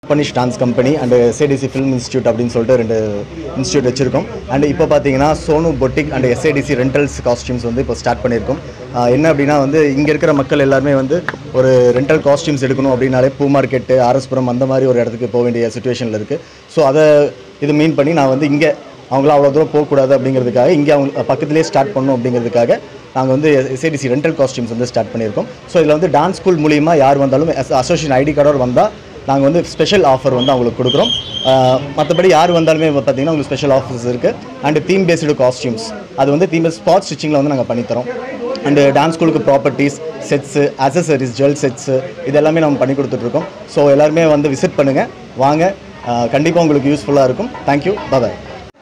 Punish Dance Company and SADC Film Institute அப்படின்னு சொல்லிட்டு ரெண்டு இன்ஸ்டியூட் வச்சிருக்கோம். அண்ட் இப்போ பார்த்தீங்கன்னா Sonu boutique and SADC rentals costumes வந்து இப்போ ஸ்டார்ட் பண்ணியிருக்கோம். என்ன அப்படின்னா வந்து இங்கே இருக்கிற மக்கள் எல்லாருமே வந்து ஒரு ரெண்டல் காஸ்டியூம்ஸ் எடுக்கணும் அப்படின்னாலே பூ மார்க்கெட்டு ஆர்எஸ்புரம் அந்த மாதிரி ஒரு இடத்துக்கு போக வேண்டிய சுச்சுவேஷனில் இருக்குது. ஸோ அதை இது மீன் பண்ணி நான் வந்து இங்கே அவங்களாம் அவ்வளோ தூரம் போகக்கூடாது அப்படிங்கிறதுக்காக இங்கே அவங்க பக்கத்துலேயே ஸ்டார்ட் பண்ணணும் அப்படிங்கிறதுக்காக நாங்கள் வந்து SADC ரெண்டல் காஸ்டியூம்ஸ் வந்து ஸ்டார்ட் பண்ணியிருக்கோம். ஸோ இதில் வந்து டான்ஸ் ஸ்கூல் மூலிமா யார் வந்தாலும் அசோசியேஷன் ஐடி கார்டோடு வந்தால் நாங்கள் வந்து ஸ்பெஷல் ஆஃபர் வந்து அவங்களுக்கு கொடுக்குறோம். மற்றபடி யார் வந்தாலுமே பார்த்தீங்கன்னா உங்களுக்கு ஸ்பெஷல் ஆஃபர்ஸ் இருக்குது. அண்ட் தீம் பேஸ்டு காஸ்டியூம்ஸ் அது வந்து தீம் பேஸ்ட் ஸ்பாட் ஸ்டிச்சிங்கில் வந்து நாங்கள் பண்ணித்தரோம். அண்டு டான்ஸ் ஸ்கூலுக்கு properties sets accessories jewel sets இது எல்லாமே நம்ம பண்ணி கொடுத்துட்ருக்கோம். ஸோ எல்லாருமே வந்து விசிட் பண்ணுங்கள், வாங்க, கண்டிப்பாக உங்களுக்கு யூஸ்ஃபுல்லாக இருக்கும். Thank you, bye.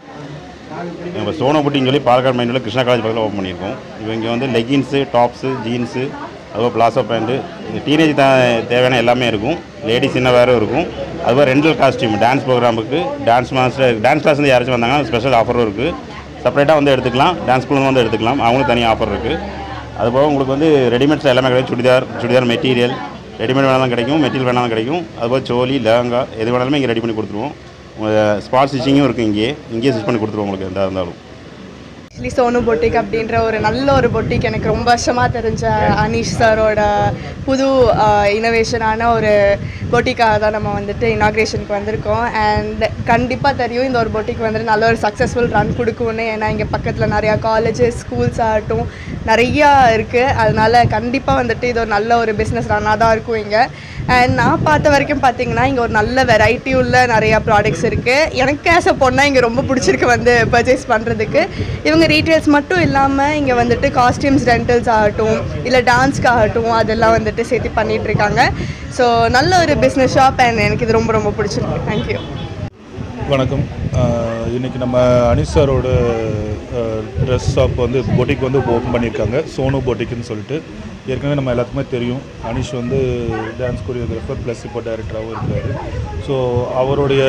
நம்ம சோனு பொட்டின்னு சொல்லி பாலக்காடு மைண்டில் கிருஷ்ணா காலேஜ் பக்கத்தில் ஓப்பன் பண்ணியிருக்கோம். இவங்க வந்து லெகின்ஸு, டாப்ஸு, ஜீன்ஸு, அதுபோல் பிளாசோ பேண்ட்டு, டீனேஜ் தேவையான எல்லாமே இருக்கும். லேடிஸ் இன்னும் வேறு இருக்கும். அதுபோல் ரெண்டல் காஸ்டியூம் டான்ஸ் ப்ரோக்ராமுக்கு டான்ஸ் மாஸ்டர் டான்ஸ் கிளாஸ் வந்து யாராச்சும் வந்தாங்கன்னா ஸ்பெஷல் ஆஃபரும் இருக்குது. செப்பரேட்டாக வந்து எடுத்துக்கலாம், டான்ஸ் ஸ்கூலில் வந்து எடுத்துக்கலாம், அவங்களும் தனியாக ஆஃபர் இருக்குது. அதுபோக உங்களுக்கு வந்து ரெடிமேட்ஸ் எல்லாமே கிடைக்கும். சுடிதார் மெட்டீரியல் ரெடிமேட் வேணாலும் கிடைக்கும், மெட்டீரியல் வேணாலும் கிடைக்கும். அதுபோல் சோலி லெஹங்கா எது வேணாலுமே இங்கே ரெடி பண்ணி கொடுத்துருவோம். ஸ்பாட் ஸ்டிச்சிங்கும் இருக்குது, இங்கேயே ஸ்டிச் பண்ணி கொடுத்துருவோம் உங்களுக்கு எதாக இருந்தாலும். ஆக்சுவலி சோனு பொட்டிக் அப்படின்ற ஒரு நல்ல ஒரு பொட்டிக் எனக்கு ரொம்ப வருஷமாக தெரிஞ்ச அனீஷ் சாரோட புது இனோவேஷனான ஒரு பொட்டிக்காக தான் நம்ம வந்துட்டு இனாக்ரேஷனுக்கு வந்திருக்கோம். அண்ட் கண்டிப்பாக தெரியும் இந்த ஒரு பொட்டிக் வந்துட்டு நல்ல ஒரு சக்ஸஸ்ஃபுல் ரன் கொடுக்கும்னு. ஏன்னா இங்கே பக்கத்தில் நிறையா காலேஜஸ் ஸ்கூல்ஸ் ஆகட்டும் நிறையா இருக்குது. அதனால் கண்டிப்பாக வந்துட்டு இது ஒரு நல்ல ஒரு பிஸ்னஸ் ரன்னாக தான் இருக்கும் இங்கே. அண்ட் நான் பார்த்த வரைக்கும் பார்த்தீங்கன்னா இங்கே ஒரு நல்ல வெரைட்டி உள்ள நிறையா ப்ராடக்ட்ஸ் இருக்குது. எனக்கு ஆஸ் அ பொண்ணாக இங்கே ரொம்ப பிடிச்சிருக்கு வந்து பர்ச்சேஸ் பண்ணுறதுக்கு. இவங்க ரீட்டெயில்ஸ் மட்டும் இல்லாமல் இங்கே வந்துட்டு காஸ்டியூம்ஸ் ரெண்டல்ஸ் ஆகட்டும் இல்லை டான்ஸ்க்கு ஆகட்டும் அதெல்லாம் வந்துட்டு சேர்த்து பண்ணிகிட்ருக்காங்க. ஸோ நல்ல ஒரு பிஸ்னஸ் ஷாப் அண்ட் எனக்கு இது ரொம்ப ரொம்ப பிடிச்சிருக்கு. தேங்க்யூ. வணக்கம். இன்றைக்கி நம்ம அனீஷ் சாரோட ட்ரெஸ் ஷாப் வந்து பொட்டிக் வந்து ஓப்பன் பண்ணியிருக்காங்க, சோனு பொட்டிக்குன்னு சொல்லிட்டு. ஏற்கனவே நம்ம எல்லாத்துக்குமே தெரியும் அனீஷ் வந்து டான்ஸ் கொரியோகிராஃபர் ப்ளஸ் இப்போ டைரக்டராகவும் இருக்கார். ஸோ அவருடைய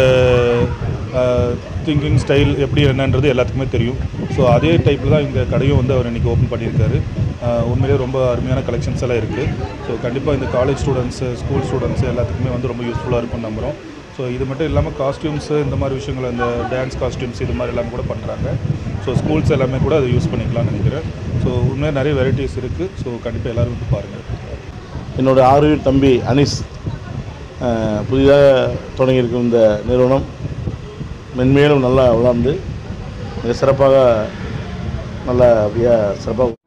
திங்கிங் ஸ்டைல் எப்படி என்னன்றது எல்லாத்துக்குமே தெரியும். ஸோ அதே டைப்பில் தான் இந்த கடையும் வந்து அவர் இன்றைக்கி ஓப்பன் பண்ணியிருக்காரு. உண்மையிலே ரொம்ப அருமையான கலெக்ஷன்ஸ் எல்லாம் இருக்குது. ஸோ கண்டிப்பாக இந்த காலேஜ் ஸ்டூடெண்ட்ஸு எல்லாத்துக்குமே வந்து ரொம்ப யூஸ்ஃபுல்லாக இருக்கும்னு நம்புகிறோம். ஸோ இது மட்டும் இல்லாமல் காஸ்டியூம்ஸு இந்த மாதிரி விஷயங்கள் இந்த டான்ஸ் காஸ்டியூம்ஸ் இது மாதிரி எல்லாமே கூட பண்ணுறாங்க. ஸோ ஸ்கூல்ஸ் எல்லாமே கூட அதை யூஸ் பண்ணிக்கலாம்னு நினைக்கிறேன். ஸோ உண்மையாக நிறைய வெரைட்டிஸ் இருக்குது. ஸோ கண்டிப்பாக எல்லோரும் வந்து பாருங்கள். என்னோடய ஆர்வீர் தம்பி அனீஸ் புதிதாக தொடங்கியிருக்கும் இந்த நிறுவனம் மென்மேலும் நல்லா வளர்ந்து மிக சிறப்பாக நல்லபடியாக சிறப்பாக